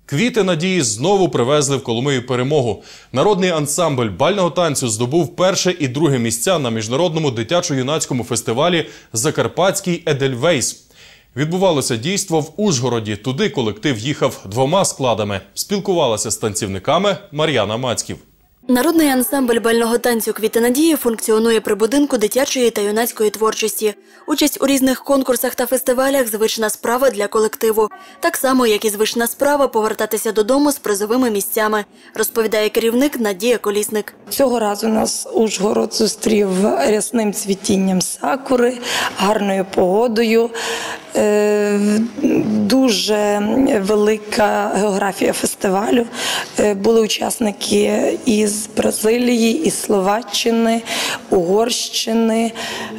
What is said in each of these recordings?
Квіти надії знову привезли в Коломию перемогу. Народний ансамбль бального танцю здобув перше і друге місця на міжнародному дитячо-юнацькому фестивалі «Закарпатський Едельвейс». Відбувалося дійство в Ужгороді. Туди колектив їхав двома складами. Спілкувалася з танцівниками Мар'яна Мацьків. Народний ансамбль бального танцю «Квіти надії» функціонує при будинку дитячої та юнацької творчості. Участь у різних конкурсах та фестивалях – звична справа для колективу. Так само, як і звична справа повертатися додому з призовими місцями, розповідає керівник Надія Колісник. Цього разу нас Ужгород зустрів рясним цвітінням сакури, гарною погодою. Дуже велика географія фестивалю. Були учасники із Бразилії, із Словаччини, Угорщини,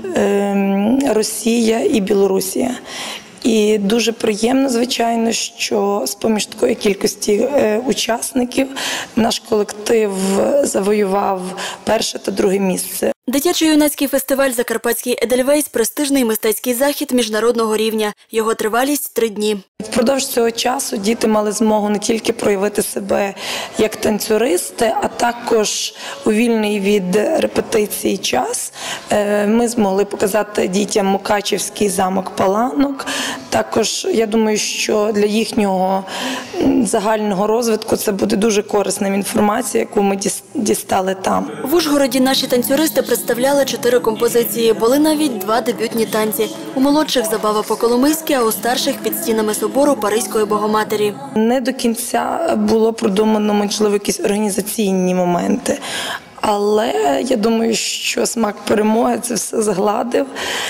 Росія і Білорусія. І дуже приємно, звичайно, що з-поміж такої кількості учасників наш колектив завоював перше та друге місце. Дитячо-юнацький фестиваль «Закарпатський Едельвейс» – престижний мистецький захід міжнародного рівня. Його тривалість – 3 дні. Впродовж цього часу діти мали змогу не тільки проявити себе як танцюристи, а також у вільний від репетиції час ми змогли показати дітям Мукачівський замок Паланок. Також, я думаю, що для їхнього загального розвитку це буде дуже корисною інформацією, яку ми дістали там. В Ужгороді наші танцюристи представляли 4 композиції. Були навіть 2 дебютні танці. У молодших забава по-коломийськи, а у старших – під стінами собору Паризької Богоматері. Не до кінця було продумано, можливо, якісь організаційні моменти. Але я думаю, що смак перемоги це все згладив.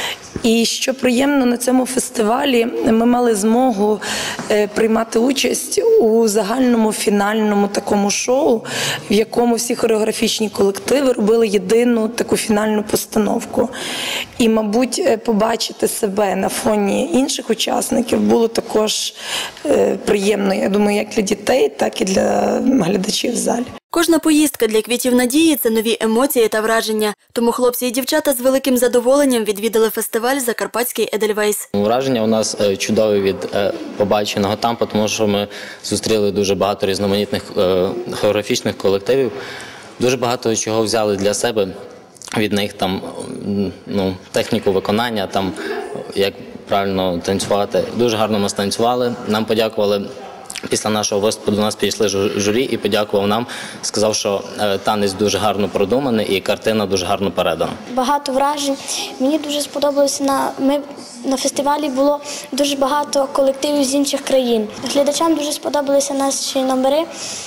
І що приємно, на цьому фестивалі ми мали змогу приймати участь у загальному фінальному такому шоу, в якому всі хореографічні колективи робили єдину таку фінальну постановку. І, мабуть, побачити себе на фоні інших учасників було також приємно, я думаю, як для дітей, так і для глядачів в залі. Кожна поїздка для «Квітів надії» – це нові емоції та враження. Тому хлопці і дівчата з великим задоволенням відвідали фестиваль «Закарпатський Едельвейс». Враження у нас чудові від побаченого там, тому що ми зустріли дуже багато різноманітних хореографічних колективів. Дуже багато чого взяли для себе від них, там, техніку виконання, там, як правильно танцювати. Дуже гарно ми станцювали, нам подякували. Після нашого виступу до нас підійшли журі і подякував нам, сказав, що танець дуже гарно продуманий і картина дуже гарно передана. Багато вражень. Мені дуже сподобалося, на фестивалі було дуже багато колективів з інших країн. Глядачам дуже сподобалися наші номери.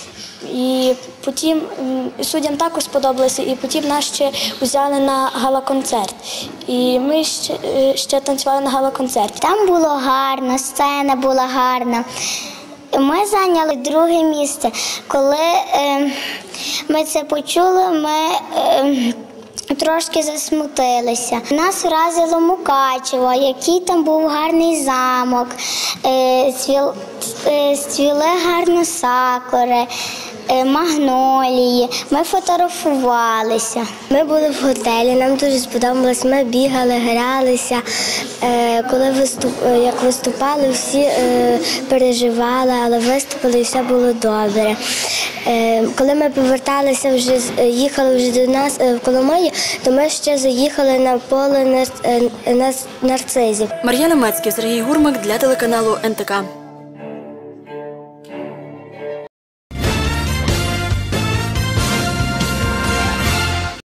І потім суддям також сподобалося, і потім нас ще взяли на гала-концерт. І ми ще танцювали на гала-концерті. Там було гарно, сцена була гарна. Ми зайняли 2 місце. Коли ми це почули, ми трошки засмутилися. Нас вразило Мукачево, який там був гарний замок, цвіли гарно сакури, магнолії. Ми фотографувалися. Ми були в готелі, нам дуже сподобалось. Ми бігали, гралися. Коли виступали, всі переживали, але виступили і все було добре. Коли ми поверталися, їхали вже до нас в Коломию, то ми ще заїхали на поле нарцизів. Мар'яна Мацьків, Сергій Гурмак для телеканалу НТК.